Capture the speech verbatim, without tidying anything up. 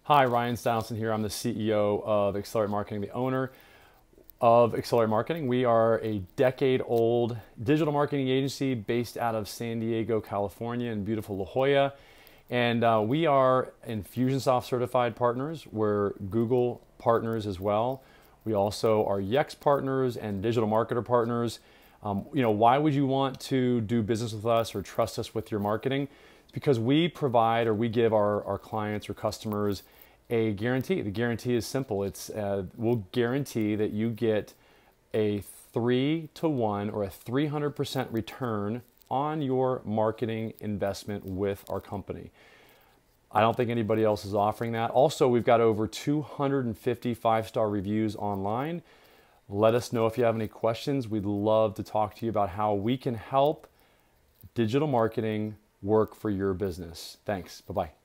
Hi, Ryan Stalson here. I'm the C E O of Accelerate Marketing, the owner of Accelerate Marketing. We are a decade-old digital marketing agency based out of San Diego, California, in beautiful La Jolla. And uh, we are Infusionsoft certified partners. We're Google partners as well. We also are Yext partners and digital marketer partners. Um, you know, why would you want to do business with us or trust us with your marketing? It's because we provide or we give our, our clients or customers a guarantee. The guarantee is simple. It's uh, we'll guarantee that you get a three to one or a three hundred percent return on your marketing investment with our company. I don't think anybody else is offering that. Also, we've got over two hundred fifty five-star reviews online. Let us know if you have any questions. We'd love to talk to you about how we can help digital marketing work for your business. Thanks. Bye-bye.